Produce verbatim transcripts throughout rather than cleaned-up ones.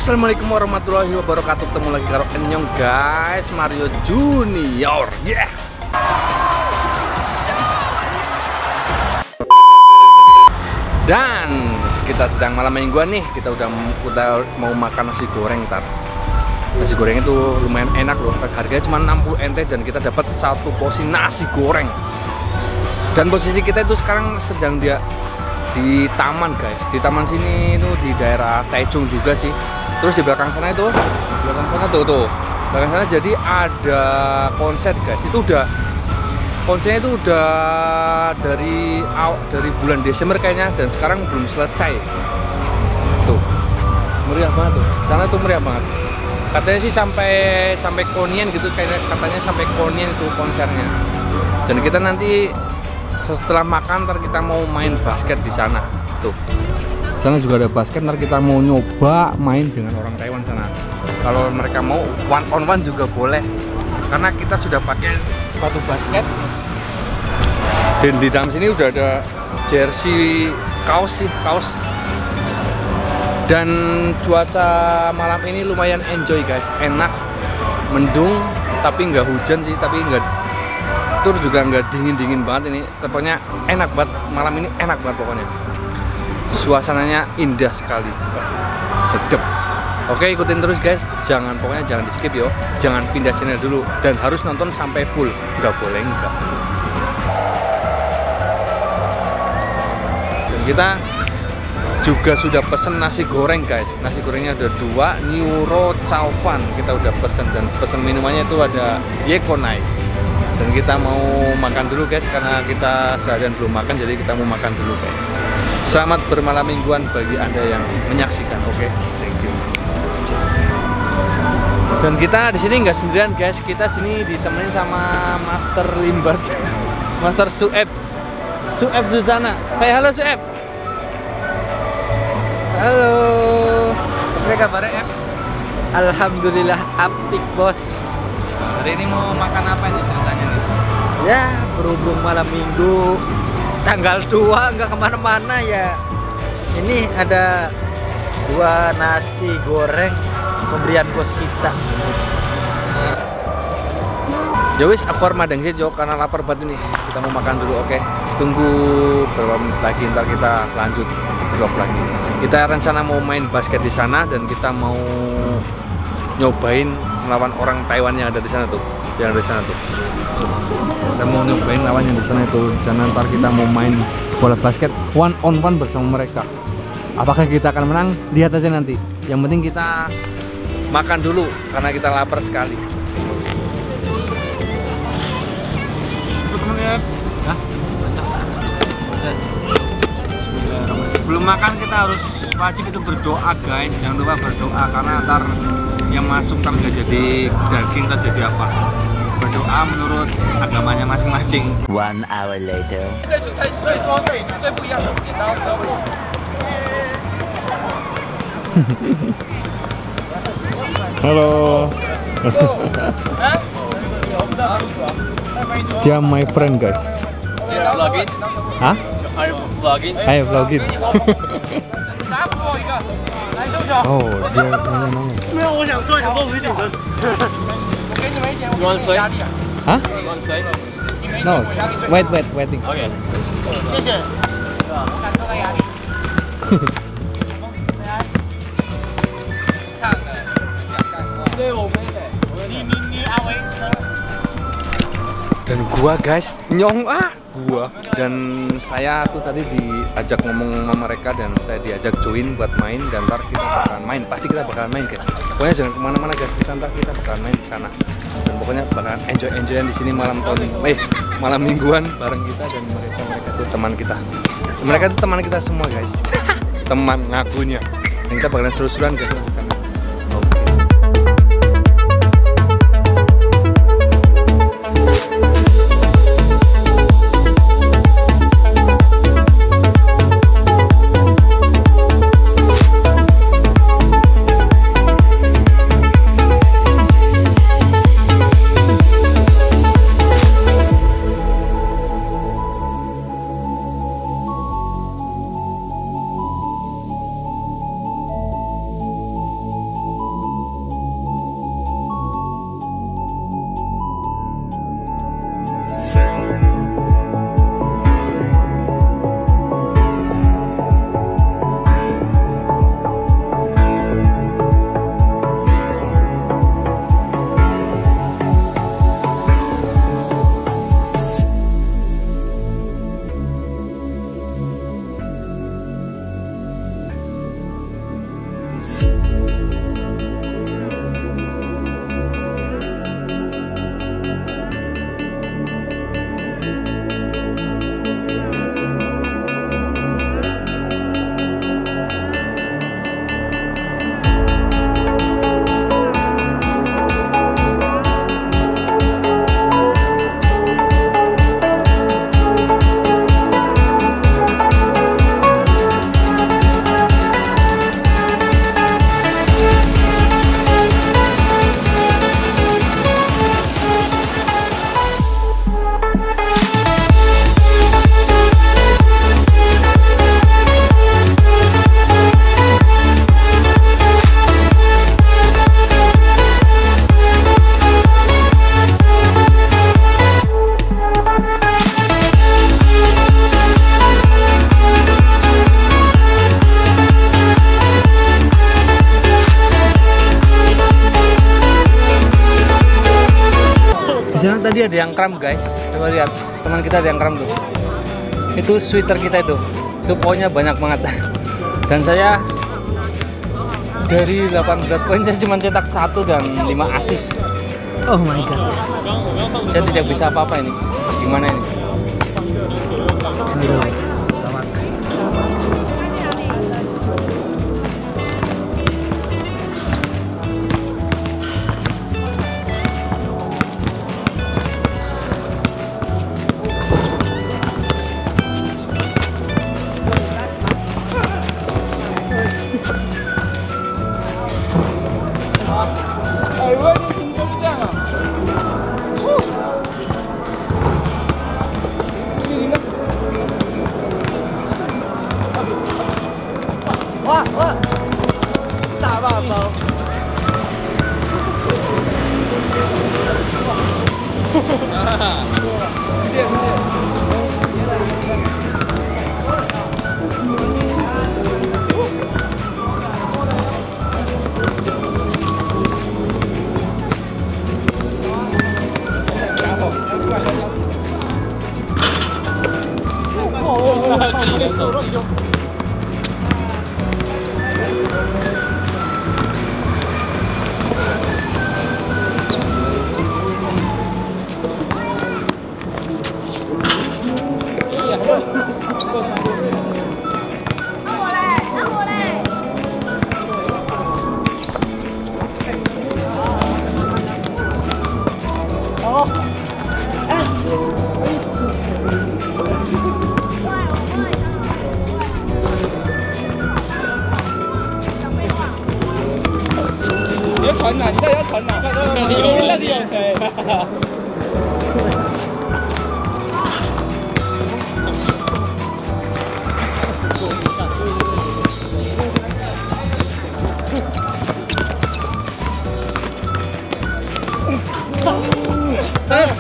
Assalamualaikum warahmatullahi wabarakatuh. Ketemu lagi karo Enyong guys, Mario Junior. Yeah. Dan kita sedang malam mingguan nih. Kita udah kita mau makan nasi goreng tar. Nasi goreng itu lumayan enak loh. Harganya cuma enam puluh ente dan kita dapat satu porsi nasi goreng. Dan posisi kita itu sekarang sedang dia di taman guys. Di taman sini itu di daerah Taichung juga sih. Terus di belakang sana itu, di belakang sana tuh tuh, belakang sana jadi ada konser guys. Itu udah konsernya itu udah dari dari bulan Desember kayaknya dan sekarang belum selesai. Tuh meriah banget tuh. Sana tuh meriah banget. Katanya sih sampai sampai Konien gitu, kayak katanya sampai Konien itu konsernya. Dan kita nanti setelah makan ntar kita mau main basket di sana. Tuh. Sana juga ada basket, ntar kita mau nyoba main dengan orang Taiwan sana. Kalau mereka mau one on one juga boleh, karena kita sudah pakai sepatu basket. Dan di dalam sini udah ada jersey, kaos sih, kaos. Dan cuaca malam ini lumayan enjoy guys, enak, mendung tapi nggak hujan sih, tapi nggak tur juga nggak dingin dingin banget ini. Pokoknya enak banget malam ini, enak banget pokoknya. Suasananya indah sekali, sedep. Oke, ikutin terus guys, jangan pokoknya jangan di skip yo, jangan pindah channel dulu dan harus nonton sampai full, nggak boleh enggak. Dan kita juga sudah pesen nasi goreng guys, nasi gorengnya ada dua, Neuro Chaopan kita udah pesen dan pesen minumannya itu ada Yekonai. Dan kita mau makan dulu guys, karena kita seharian belum makan, jadi kita mau makan dulu guys. Selamat bermalam mingguan bagi Anda yang menyaksikan. Oke, okay? Thank you. Dan kita di sini nggak sendirian guys, kita sini ditemenin sama Master Limbert, Master Sueb, Sueb Zuzana. Saya halo Sueb. Halo. Apa kabarnya ya? Alhamdulillah apik bos. Hari ini mau makan apa nih ceritanya nih? Ya berhubung malam minggu tanggal dua nggak kemana-mana ya. Ini ada dua nasi goreng pemberian bos kita. Ya wis, aku armadang sih Jo, karena lapar banget ini. Kita mau makan dulu, oke? Okay? Tunggu berapa menit lagi, ntar kita lanjut vlog lagi. Kita rencana mau main basket di sana dan kita mau nyobain melawan orang Taiwan yang ada di sana tuh, yang ada di sana tuh. Kita mau nyobain lawan yang di sana itu. Di sana ntar kita mau main bola basket one on one bersama mereka. Apakah kita akan menang? Lihat aja nanti. Yang penting kita makan dulu karena kita lapar sekali. Hah? Sebelum makan kita harus wajib itu berdoa guys. Jangan lupa berdoa karena ntar yang masuk ntar nggak jadi daging, ntar jadi apa? Berdoa menurut agamanya masing-masing. One hour later. Halo. Dia my friend guys. Vlogging? Hah? Are you vlogging? Ayo vlogging. Oh, dia nanya-nanya. You want play? Hah? You want play? No, wait, wait, waiting. Okay. 谢谢。对，我们的。你你你阿伟。 Dan gua guys, nyong ah gua dan saya tuh tadi diajak ngomong sama mereka dan saya diajak join buat main dan ntar kita bakalan main, pasti kita bakalan main guys. Pokoknya jangan kemana-mana guys, kita ntar kita bakalan main di sana dan pokoknya bakalan enjoy enjoyan di sini malam tahun eh malam mingguan bareng kita dan mereka mereka tuh teman kita, mereka tuh teman kita semua guys. Teman ngakunya dan kita bakalan seru-seruan guys di sana. sana tadi ada yang kram guys, coba lihat teman kita ada yang kram tuh. Itu sweater kita itu, itu poinnya banyak banget. Dan saya dari delapan belas poin saya cuma cetak satu dan lima assist. Oh my god. Saya tidak bisa apa-apa ini. Gimana ini? Ini loh. Selamat. Wah, wah. Tak apa-apa. Oh, 传哪？你到底要传哪？你们到底有谁？三。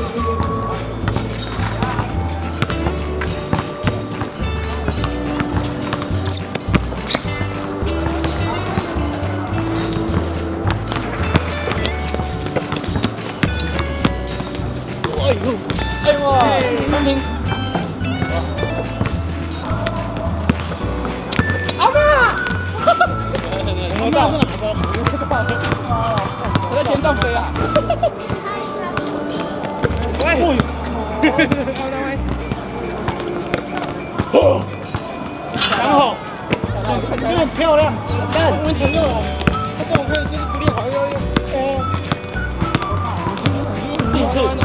哎哇，三平，阿爸，我大是哪个？我在天上飞啊！喂，然后，这很漂亮，但我们承认哦，他这种可以就是不练好要要哦，立刻。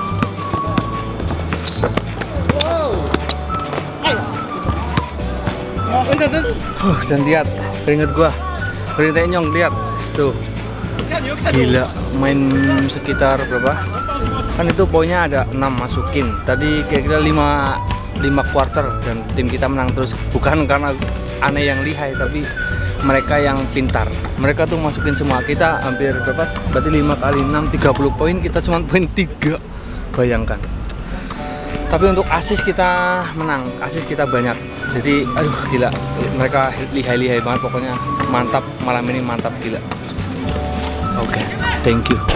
Huh, dan lihat keringet gua, keringet nyong, lihat tuh, gila, main sekitar berapa? Kan itu poinnya ada enam masukin. Tadi kira-kira lima lima quarter dan tim kita menang terus. Bukan karena aneh yang lihai, tapi mereka yang pintar. Mereka tuh masukin semua. Kita hampir berapa? Berarti lima kali enam, tiga puluh poin. Kita cuma poin tiga. Bayangkan. Tapi untuk assist kita menang, assist kita banyak. Jadi aduh gila, mereka lihai-lihai banget pokoknya, mantap malam ini, mantap gila. Oke, okay, thank you.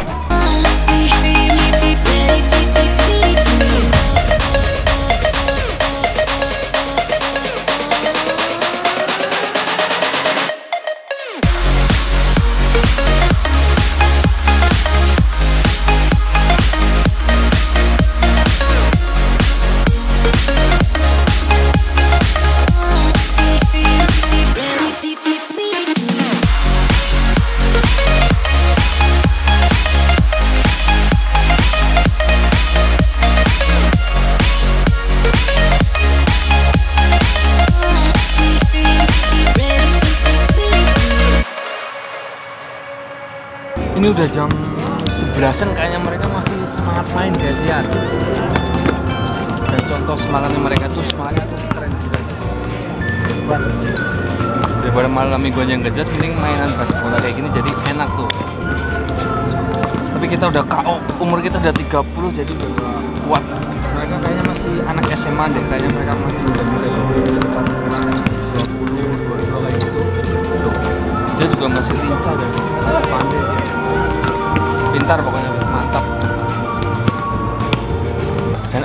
Ini udah jam sebelasan, kayaknya mereka masih semangat main guys, lihat. Dan contoh semangatnya mereka tuh, semangatnya tuh keren banget. Daripada malam mingguan yang gak jelas, mending mainan basket bola kayak gini jadi enak tuh. Tapi kita udah K O, umur kita udah tiga puluh, jadi udah kuat. Mereka kayaknya masih anak S M A deh, kayaknya mereka masih udah mulai dua puluh, dua puluh dua kayak gitu. Dia juga masih lincah dan sangat pandai. Pintar pokoknya, mantap.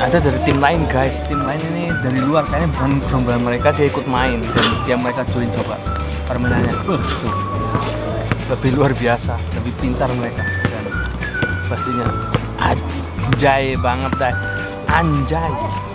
ada dari tim lain guys. Tim lain ini dari luar, kayaknya bukan gerombolan mereka, dia ikut main dan dia mereka join coba permainannya. Uh, tuh. Lebih luar biasa, lebih pintar mereka dan pastinya anjay banget dah, anjay.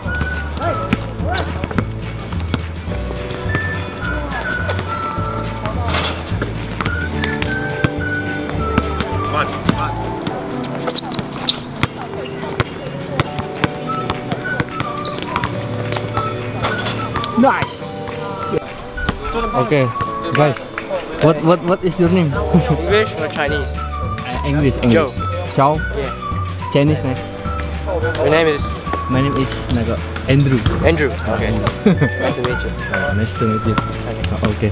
Nice. Okay, guys. What what what is your name? English or Chinese? Uh, English, English. Joe. Ciao. Yeah. Chinese name. Your name is My name is Naga Andrew. Andrew. Okay. Nice to meet you. Oh, nice to meet you. Okay.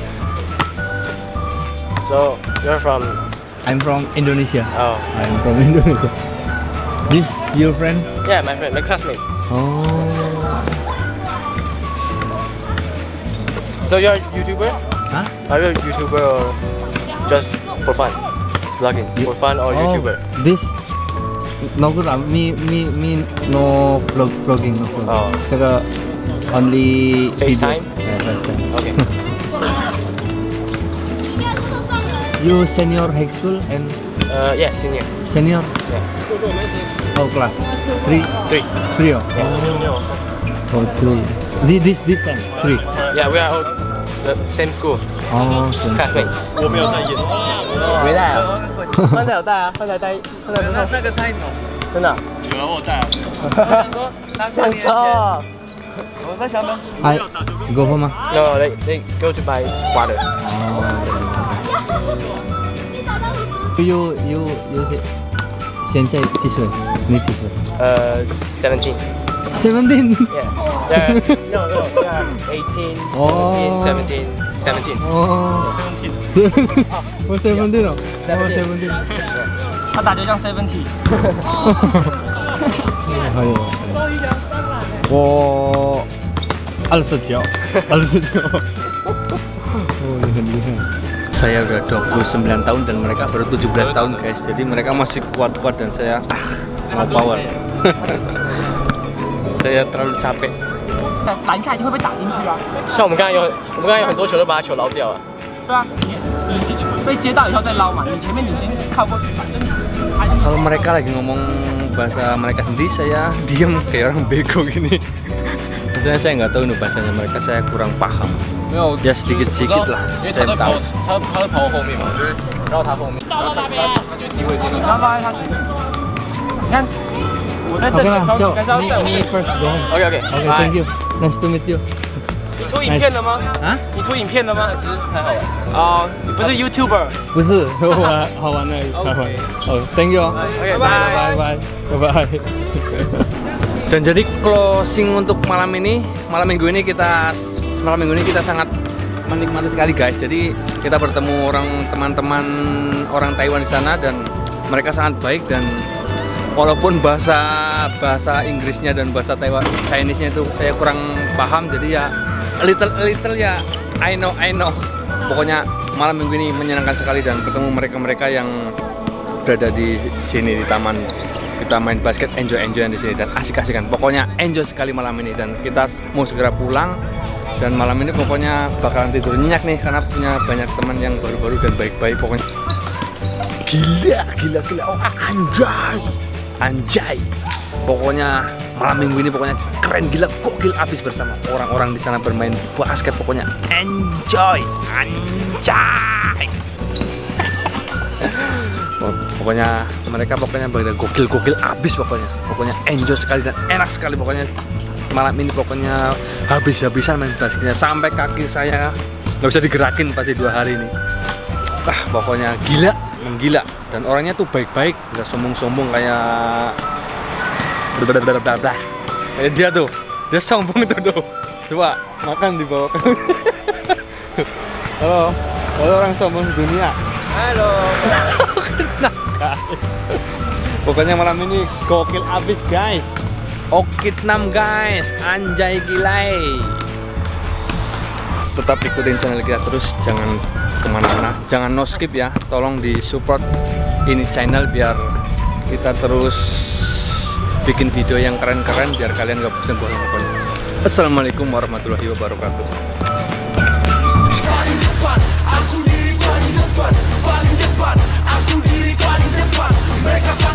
So you're from? I'm from Indonesia. Oh. I'm from Indonesia. This your friend? Yeah, my friend, my classmate. Oh. So you're a YouTuber? Huh? Are you a YouTuber or just for fun? Vlogging You- for fun or Oh, YouTuber? This no good lah. Me me me no vlog vlogging no vlog. Oh. 제가 only FaceTime? videos. Yeah, FaceTime. Okay. You senior high school and Uh, yeah, senior. senior Yeah. oh class three Three. three oh. Yeah. Oh three. This this this and three. Yeah, we are all the same school, Oh, same. classmates. 我没有在演。 没带啊？刚才有带啊，刚才带，刚才那那个太浓， 真的啊。 有啊，我有在啊。 那三年前， 哦。 我在想当初 I go home ah. No, they they go to buy water. You you you 现在几岁？你几岁 Uh, seventeen. ？Seventeen. Yeah. Yeah. No, no. Yeah. eighteen, Oh. seventeen, seventeen, seventeen. 哦，我 seventeen 哦，我 seventeen。 他打就像 seventy。 还有，我二十九，二十九。Oh,很厉害。Saya udah dua puluh sembilan tahun dan mereka baru tujuh belas tahun guys. Jadi mereka masih kuat-kuat dan saya ah mau power. Saya terlalu capek. 拦下一定会被打进去啊。 像我们刚才有，我们刚才有很多球都把他球捞掉了。 对啊，你你被接到以后再捞嘛，你前面你先靠过去，反正他就 Kalau mereka lagi ngomong bahasa mereka sendiri, saya diam kayak orang bego gini. Maksudnya saya nggak tahu nih bahasanya mereka, saya kurang paham. 没有， Ya sedikit-sedikit lah. 因为 Saya 他在跑 tahu.， 他他在跑我后面嘛，我就是绕他后面，然后他他他就低位接到只要放在他前面。你看，我在这 Oke 里的 lah, 时候， Joe. 你应该是要 Ini 在我 ini first go. OK OK， Oke, thank you. Nice to meet you. 你出影片了吗？ 啊？ 你出影片了吗？ 只是太好玩。 哦，你不是 YouTuber。 不是，我好玩而已，好玩。Oh, thank you. Oke, bye bye bye bye. Dan jadi closing untuk malam ini, malam minggu ini kita malam minggu ini kita sangat menikmati sekali guys. Jadi kita bertemu orang teman-teman orang Taiwan di sana dan mereka sangat baik dan walaupun bahasa bahasa Inggrisnya dan bahasa Taiwan Chinese-nya itu saya kurang paham, jadi ya a little a little ya I know I know. Pokoknya malam minggu ini menyenangkan sekali dan ketemu mereka-mereka yang berada di sini di taman. Kita main basket, enjoy-enjoyan di sini dan asik-asikan. Pokoknya enjoy sekali malam ini dan kita mau segera pulang. Dan malam ini pokoknya bakalan tidur nyenyak nih karena punya banyak teman yang baru-baru dan baik-baik. Pokoknya gila, gila, gila. Oh, anjay, anjay. Pokoknya malam minggu ini pokoknya keren, gila, gokil abis bersama orang-orang di sana bermain basket. Pokoknya enjoy, anjay. Pokoknya mereka pokoknya benar gokil-gokil abis pokoknya. Pokoknya enjoy sekali dan enak sekali pokoknya. Malam ini pokoknya habis-habisan main basketnya sampai kaki saya nggak bisa digerakin pasti dua hari ini. Ah pokoknya gila, menggila dan orangnya tuh baik-baik, nggak sombong-sombong kayak kayak dia tuh, dia sombong itu tuh. Coba makan di bawah. Halo, halo orang sombong dunia. Halo. Pokoknya malam ini gokil abis guys. Okitnam guys, anjay gilai. Tetap ikutin channel kita terus, jangan kemana-mana, jangan no skip ya. Tolong di support ini channel biar kita terus bikin video yang keren-keren biar kalian gak bosan buat nonton. Assalamualaikum warahmatullahi wabarakatuh. Paling depan, aku diri paling depan, paling depan, aku diri paling depan, mereka